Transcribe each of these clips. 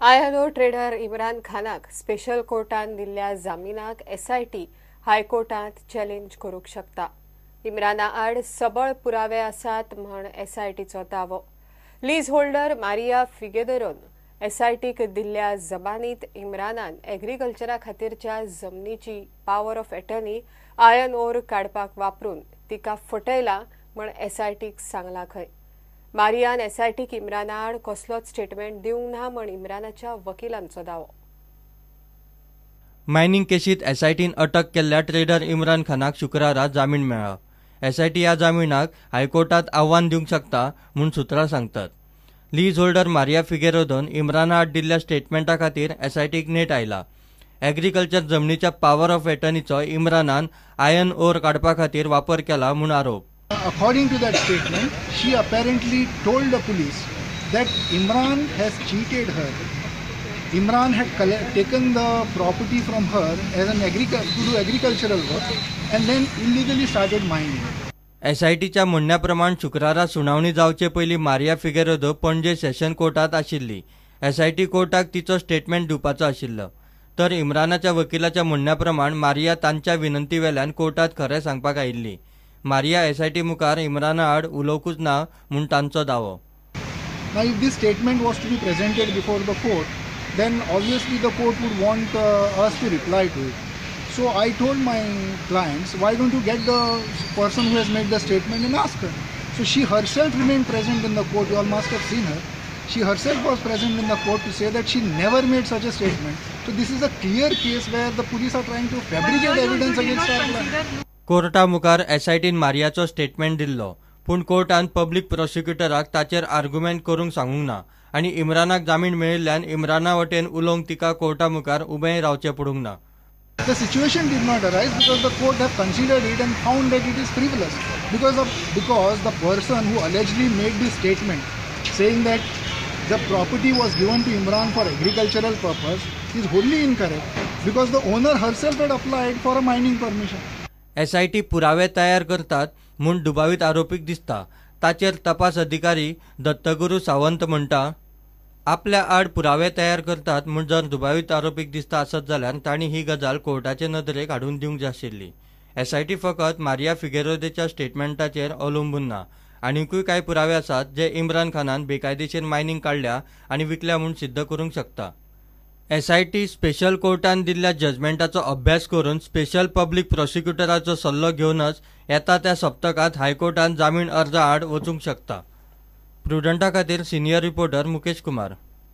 आयएनओ trader Imran खानाक special कोर्टान दिल्ल्या जामिनाक एसआयटी हायकोर्टात चॅलेंज करूंक शकता। इम्राना आड सबळ पुरावे आसात म्हण एसआयटीचो दावो। लीज होल्डर मारिया फिगेदोरोन एसआयटीक दिल्ल्या जबानीत इम्रानान एग्रीकल्चरा खातीरच्या जमनीची पॉवर ऑफ एटर्नी आयएनओर काडपाक वापरून तिका फटयला म्हण एसआयटीक सांगला खंय। मारियान एसआयटीक इम्राना आड कसलोच स्टेटमेंट दिवंक ना म्हण इम्रानाच्या वकिलांचो दावो। मायनिंग केशीत एसआयटीन अटक केल्ल्या ट्रेडर इम्रान खानाक शुक्रारा जामीन मेळ्ळा। एसआयटी ह्या जामीनाक हायकोर्टात आव्हान दिवंक शकता म्हूण सुत्रां सांगतात। लीज होल्डर मारिया फिगेरोदोन इम्राना आड दिल्ल्या स्टेटमेंटा खातीर एसआयटीक नेट आयला। एग्रीकल्चर जमनीच्या पॉवर ऑफ एटर्नीचो इम्रानान आयएनओर काडपा खातीर वापर केला म्हूण आरोप। According to that statement, she apparently told the police that Imran has cheated her. Imran had taken the property from her as an to do agricultural work and then illegally started mining. एसआयटीच्या म्हणण्याप्रमाण शुक्रारा सुनावणी जावचे पयलीं Maria फिगेरोदो पणजे session कोर्टात आशिल्ली। SIT कोर्टाक तिचो statement दिवपाचो आशिल्लो, तर इम्रानाच्या वकिलाच्या म्हणण्याप्रमाण मारिया तांच्या विनंती वेल्यान कोर्टात खरें सांगपाक आयिल्ली। मारिया एसआयटी मुखार इम्राना आड उलोवंकूच ना म्हूण तांचो दावो। Now, if this statement was to be presented before the court, then obviously the court would want us to reply to it. So I told my clients, why don't you get the person who has made the statement and ask her? So she herself remained present in the court. You all must have seen her. She herself was present in the court to say that she never made such a statement. So this is a clear case where the police are trying to fabricate evidence against our client. कोर्टा मुखार एसआयटीन मारियाचो statement दिल्लो, पूण कोर्टान public प्रॉसिक्युटराक ताचेर argument करूंक सांगूंक ना आनी इम्रानाक जामीन मेळिल्ल्यान इम्राना वटेन उलोवंक तिका कोर्टा मुखार उबेंय रावचें पडूंक ना। The situation did not arise because the court have considered it and found that it is frivolous because the person who allegedly made this statement saying that the property was given to Imran for agricultural purpose is wholly incorrect because the owner herself had applied for a mining permission. SIT पुरावे तयार करतात म्हूण दुबावीत आरोपीक दिसता। ताचेर तपास अधिकारी दत्तगुरू सावंत म्हणटा, आपल्या आड पुरावे तयार करतात म्हूण जर दुबावीत आरोपीक दिसता आसत जाल्यार तांणी ही गजाल कोर्टाचे नदरेक हाडून दिवंक जाय आशिल्ली। एसआयटी फकत मारिया फिगेरोदेच्या स्टेटमेंटाचेर अवलंबून ना, आनीकूय कांय पुरावे आसात जे इम्रान खानान बेकायदेशीर मायनिंग काडल्या आनी विकल्या म्हूण सिद्ध करूंक शकता। एसआयटी स्पेशल कोर्टान दिल्ल्या जजमेंटाचो अभ्यास करून स्पेशल पब्लीक प्रॉसिक्युटराचो सल्लो घेवनच येता त्या सप्तकात हायकोर्टान जामीन अर्जा आड वचूंक शकता। प्रुडंटा खातीर senior reporter Mukesh Kumar.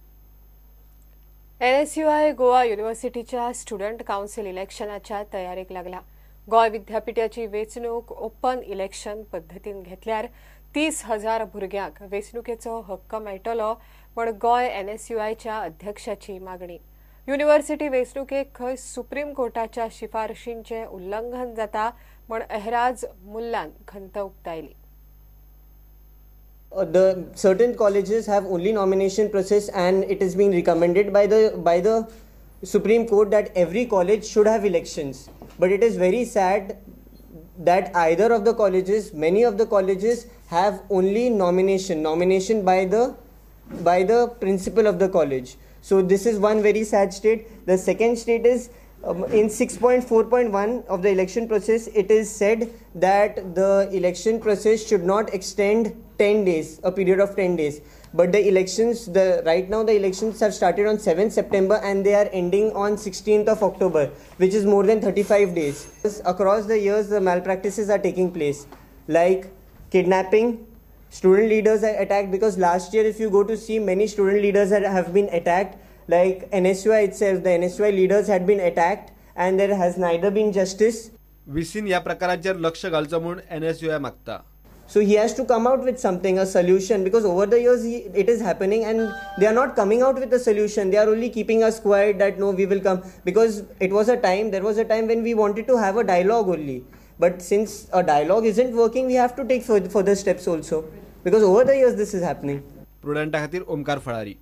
NSUI Goa युनिव्हर्सिटीच्या स्टुडंट काउन्सिल इलेक्शनाच्या तयारेक लागला। गोय विद्यापीठाची वेंचणूक ओपन इलेक्शन पद्दतीन घेतल्यार 30,000 भुरग्यांक वेंचणुकेचो हक्क मेळटलो म्हण गोय एनएसयूआयच्या अध्यक्षाची मागणी। युनिव्हर्सिटी वेंचणुकेक खंय सुप्रीम कोर्टाच्या शिफारशींचें उल्लंघन जाता म्हण एहराज मुल्लान खंत उक्तायली। The certain colleges have only nomination process and it is being recommended by the Supreme Court that every college should have elections. But it is very sad that either of the colleges, many of the colleges have only nomination by the principal of the college. So this is one very sad state. The second state is in 6.4.1 of the election process, it is said that the election process should not extend 10 days, a period of 10 days. But the elections, right now the elections have started on 7th September and they are ending on 16th of October, which is more than 35 days. Across the years, the malpractices are taking place, like kidnapping. Student leaders are attacked because last year, if you go to see, many student leaders have been attacked. Like NSUI itself, the NSUI leaders had been attacked and there has neither been justice. विसीन या प्रकाराचेर लक्ष घालचो म्हूण NSUI मागता। So he has to come out with something, a solution, because over the years it is happening and they are not coming out with a solution. They are only keeping us quiet that no, we will come, because there was a time when we wanted to have a dialogue only. But since a dialogue isn't working, we have to take further steps also, because over the years this is happening. प्रुडंटा खातीर ओमकार फळारी।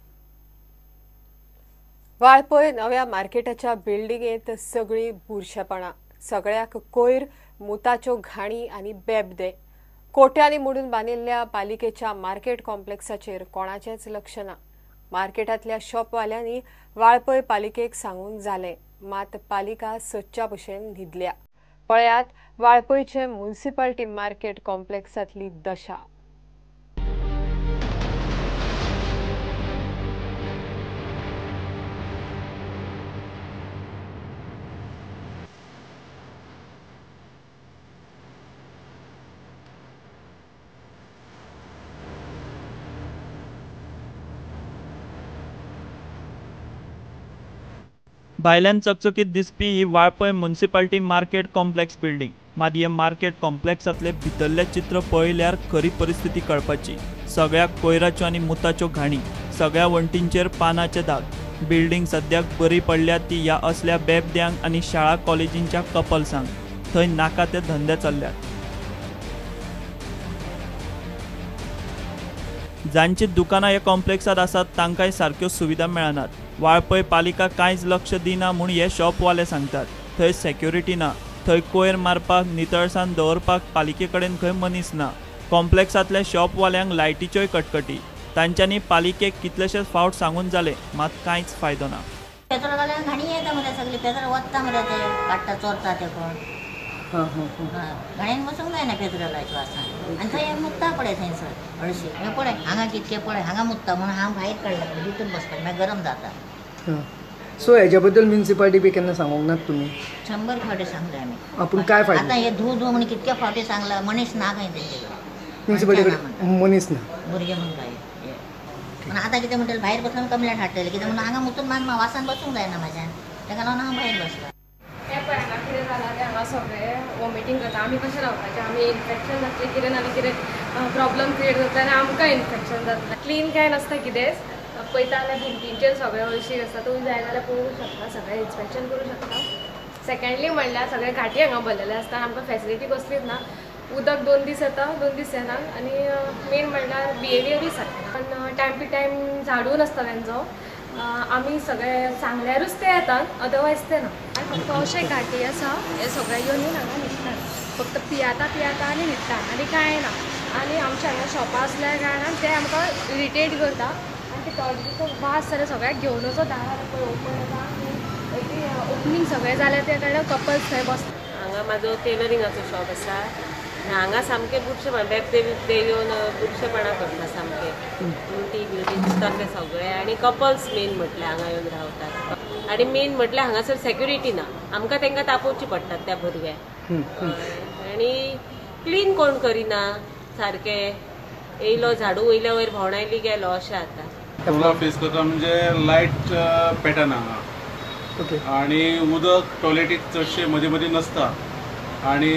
वाळपय नव्या मार्केटाच्या बिल्डिंगेत सगळी बुरशेपणां, सगळ्याक कोयर, मुताच्यो घाणी आनी बेबदे। कोट्यांनी मोडून बांदिल्ल्या पालिकेच्या market कॉम्प्लेक्साचेर कोणाचेंच लक्ष ना। मार्केटांतल्या शॉपवाल्यांनी वाळपय पालिकेक सांगून जालें, मात पालिका सदच्या भशेन न्हिदल्या. पळयात वाळपयचे म्युनिसिपालिटी मार्केट कॉम्प्लेक्सांतली दशा. भायल्यान चकचकीत दिसपी ही Valpoi municipality market complex building. मात हे मार्केट कॉम्प्लेक्सांतले भितरले चित्र पळयल्यार खरी परिस्थिती कळपाची. सगळ्याक कोयराच्यो आनी मुताच्यो घाणी, सगळ्या वण्टींचेर पानाचे दाग. बिल्डिंग सद्याक बरी पडल्या ती ह्या असल्या बेबद्यांक आनी शाळा कॉलेजींच्या कपल्सांक. थंय नाका ते धंदे चल्ल्यात. जांची दुकानां ह्या कॉम्प्लेक्सात आसात तांकांय सारक्यो सुविधा मेळनात. वाळपय पालिका कांयच लक्ष दिना म्हूण हे शॉपवाले सांगतात. थंय सेक्युरिटी ना, थंय कोयर मारपाक नितळसाण दवरपाक पालिके कडेन खंय मनीस ना. कॉम्प्लेक्सांतल्या शॉपवाल्यांक लायटीच्योय कटकटी. तांच्यांनी पालिकेक कितलेशेच फावट सांगून जाले, मात कांयच फायदो ना. पेट्रोलवाल्यांक घाणी येता मरे, सगळी पेट्रोल वत्ता मरे, ते काडटा चोरता ते कोण. घाणेन वचूंक जायना पेट्रोलाच्या वासान. आनी थंय मुत्ता पळय थंयसर हळशी. हे पळय हांगा कितके पळय, हांगा मुत्ता म्हणून हांव भायर काडला भितर बसपाक, मागीर गरम जाता. सो हेच्या बद्दल म्युनिसिपालिटी बी केन्ना सांगूंक नात तुमी? 100 फावटी सांगले आमी. आपूण काय फायदो? आतां हे धू म्हणून कितके फावटी सांगला, मनीस ना खंय तेंचे कडेन. म्युनिसिपालिटी कडेन मनीस ना. भुरगे म्हणून काय पण आतां कितें म्हणटलें, भायर बसून कंप्लेंट हाडटले. कित्याक म्हणून हांगा मुतून मागीर वासान बसूंक जायना म्हाज्यान. ताका लागून हांव भायर बसलां. हें पळय हांगा कितें जालां तें हांगा सगळें वॉमिटींग करता. आमी कशें रावपाचें, आमी इन्फेक्शन जातलें कितें ना कितें प्रॉब्लम क्रिएट जाता आनी आमकां इन्फेक्शन जातलें. क्लीन काय नासता कितेंच. पळयता जाल्यार भिंतींचेर सगळें हळशीक आसता. तुमी जाय जाल्यार पळोवंक शकता, सगळें इन्स्पेक्शन करूं शकता. सेकेंडली म्हणल्यार सगळे घाटी हांगा भरलेले आसता. आमकां फेसिलिटी कसलीच ना. उदक 2 दीस येता, 2 दीस येना. आनी मेन म्हणल्यार बिहेवियरूय सारकें. पण टायम टू टायम झाडू नासता तेंचो. आमी सगळे सांगल्यारूच ते येतात, अदरवायज ते ना. आनी फक्त अशें घाटी आसा, हे सगळे येवन हांगा न्हिदतात. फक्त पियाता आनी न्हिदतात आनी कांय ना. आनी आमच्या हांगा शॉपां असल्या कारणान ते आमकां इरिटेट करता. आनी ते टॉयलेटीचो वास जाल्यार सगळ्याक घेवन वचो दारार पळय ओपन येता. ओपनींग सगळें जाल्यार ते कारणान कपल्स थंय बसता. हांगा म्हाजो टेलरिंगाचो शॉप आसा. हांगा सामकें बुरशेपण ते येवन बुरशेपणां करता सामकें. उलटी बिलटी दिसतात ते सगळे. आनी कपल्स मेन म्हटल्यार हांगा येवन रावतात. आनी मेन म्हटल्यार हांगासर सेक्युरिटी ना. आमकां तांकां तापोवची पडटात त्या भुरग्यांक. आनी क्लीन कोण करिना सारके. येयलो झाडू वयल्या वयर भोंवडायली गेलो अशें जाता. प्रॉब्लम फेस करता म्हणजे लायट पेटना हांगा. आनी उदक टॉयलेटीक चडशे मदीं मदीं नसता. आनी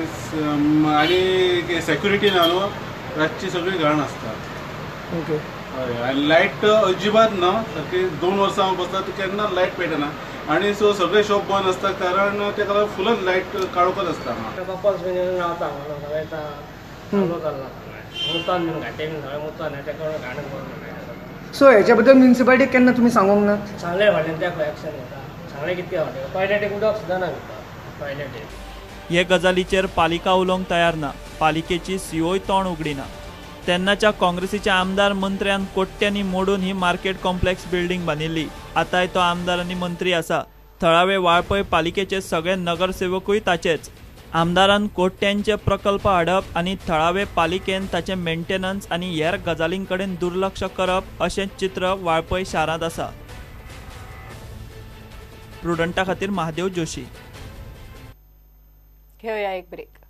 सेक्युरिटी ना न्हू, रातची सगळी घाण आसता. हय, आनी लायट अजिबात ना. सारकी 2 वर्सां हांव बसता केन्ना लायट पेटना. आनी सो सगळे शॉप बंद आसता कारण तेका लागून फुलच लायट काडोवपाच आसता हांगा. कपल्स बीन रावता हांगा सगळे चालू जाल्ला. मुतान बीन घाटीन सगळे मुतान तेका घाण करून. सो हेच्या बद्दल म्युनिसिपालिटीक केन्ना तुमी सांगूंक ना? सांगले फाटल्यान त्या एक्शन घेता. सांगले कितके फावटी टॉयलेटीक उदक सुद्दां ना घेता टॉयलेटीक. हे गजालीचेर पालिका उलोवंक तयार ना. पालिकेची सीओय तोंड उगडिना. तेन्नाच्या काँग्रेसीच्या आमदार मंत्र्यान कोट्यांनी मोडून ही मार्केट कॉम्प्लेक्स बिल्डिंग बांदिल्ली. आतांय तो आमदार आनी मंत्री आसा. थळावे वाळपय पालिकेचे सगळे नगरसेवकूय ताचेच. आमदारान कोट्यांचे प्रकल्प हाडप आनी थळावे पालिकेन ताचे मेंटेनन्स आनी हेर गजालीं कडेन दुर्लक्ष करप अशें चित्र वाळपय शारांत आसा. प्रुडंटा खातीर महादेव जोशी. घेवया एक ब्रेक.